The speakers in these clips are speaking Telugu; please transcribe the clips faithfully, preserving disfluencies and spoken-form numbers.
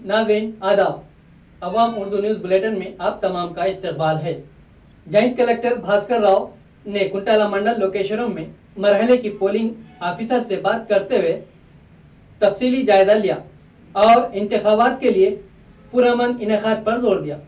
नाज़रीन आदाब, अवाम उर्दू न्यूज़ बुलेटिन में आप तमाम का इस्तकबाल है। जॉइंट कलेक्टर भास्कर राव ने कुंटाला मंडल लोकेशनों में मरहले की पोलिंग ऑफिसर से बात करते हुए तफसीली जायजा लिया और इंतखाबात के लिए पुरअमन इनेकाद पर जोर दिया।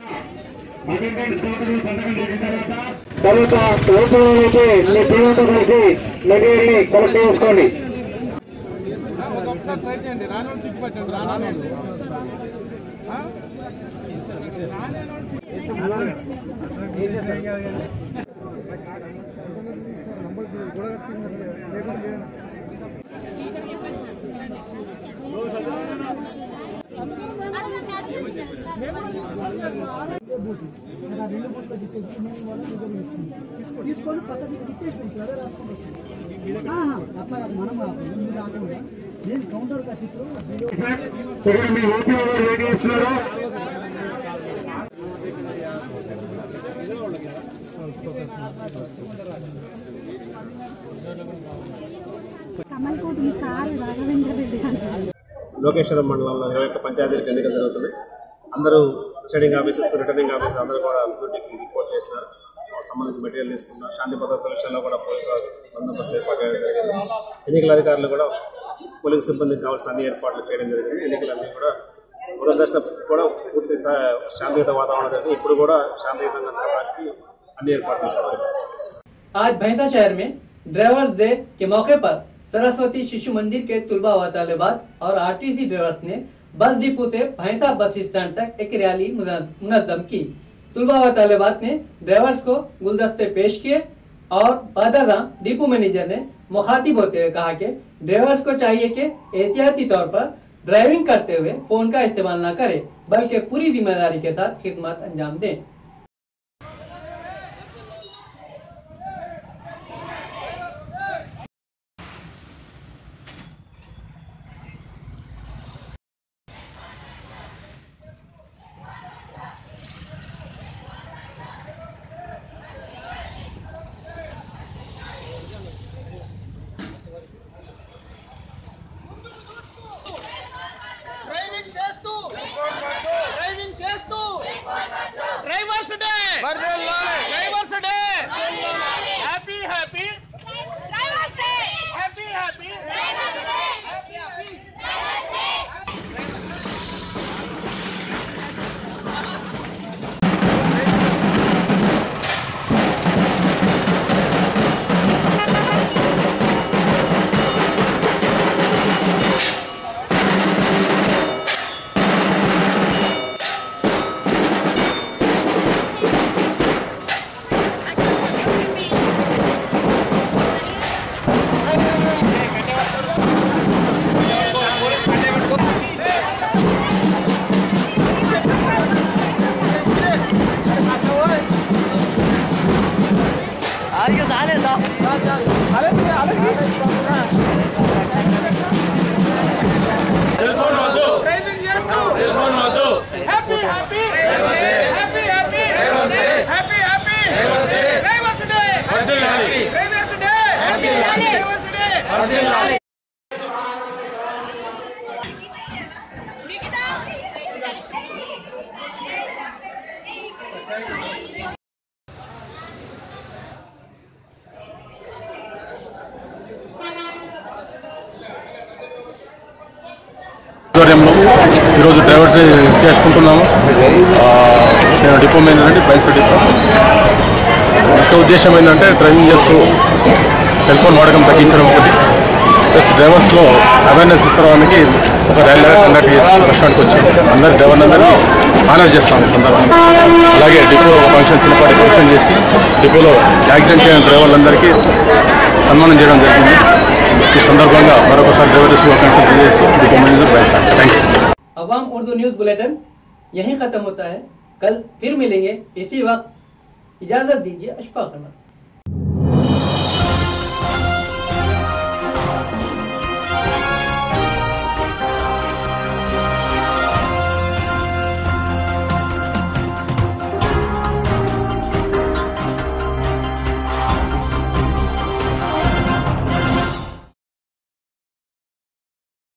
తీసుకొని పక్కకి ఇచ్చేసిన అదే రాసుకుంటూ అట్లా మనం కాకుండా నేను కౌంటర్ కా చిత్రం కమల్కోట్ సార్ రాఘవేంద్ర రెడ్డి గారు లోకేశ్వరం మండలంలో ఇరవై ఒక్క పంచాయతీలకు ఎన్నికలు జరుగుతుంది. అందరూ ప్రిసైడింగ్ ఆఫీసర్స్, రిటర్నింగ్ ఆఫీసర్స్ అందరూ కూడా డ్యూటీకి రిపోర్ట్ చేస్తున్నారు. సంబంధించి మెటీరియల్ తీసుకున్నారు. శాంతి భద్రతల విషయంలో కూడా పోలీసు బందోబస్తు ఏర్పాటు చేయడం జరిగింది. ఎన్నికల అధికారులు కూడా పోలీసు సిబ్బందికి కావాల్సిన అన్ని ఏర్పాట్లు చేయడం జరిగింది. ఎన్నికలన్నీ కూడా మొదటి దశ కూడా పూర్తి శాంతియుత వాతావరణం జరిగింది. ఇప్పుడు కూడా శాంతియుతంగా జరగడానికి అన్ని ఏర్పాట్లు చేసుకోవాలి. आज भैंसा शहर में ड्राइवर्स डे के मौके पर सरस्वती शिशु मंदिर के तुलबा व तालिबात और आरटीसी ड्राइवर्स ने बस डिपो से भैंसा बस स्टैंड तक एक रैली मुनज़्ज़म की। तुलबा व तालिबात ने ड्राइवर्स को गुलदस्ते पेश किए और बादादा डिपो मैनेजर ने मुखातिब होते हुए कहा कि ड्राइवर्स को चाहिए कि एहतियाती तौर पर ड्राइविंग करते हुए फोन का इस्तेमाल न करें, बल्कि पूरी जिम्मेदारी के साथ खिदमत अंजाम दें। Drivers day drivers day happy happy drivers day happy happy drivers day happy happy drivers day. ఈరోజు డ్రైవర్స్ చేసుకుంటున్నాము. నేను డిపో మేనేజర్ బైన్స్ డిపో. ముఖ్య ఉద్దేశం ఏంటంటే డ్రైవింగ్ చేస్తూ సెల్ ఫోన్ వాడకం తగ్గించడం ఒకటి, ప్లస్ డ్రైవర్స్లో అవేర్నెస్ తీసుకురావడానికి ఒక ర్యాలీ కండక్ట్ చేసి రెస్టారెంట్కి వచ్చి అందరు డ్రైవర్లందరూ ఆనర్ చేస్తాము సందర్భంగా. అలాగే డిపోలో ఫంక్షన్ చిన్నపాటి ఫంక్షన్ చేసి డిపోలో యాక్సిడెంట్ చేయని డ్రైవర్లందరికీ సన్మానం చేయడం జరిగింది. ఈ సందర్భంగా మరొకసారి డ్రైవర్ శుభాకాంక్షలు తెలియజేసి డిపో మేనేజర్ బైన్స్. Thank you. अवाम उर्दू न्यूज़ बुलेटिन यहीं ख़त्म होता है। कल फिर मिलेंगे इसी वक्त। इजाज़त दीजिए। अशफाक अहमद।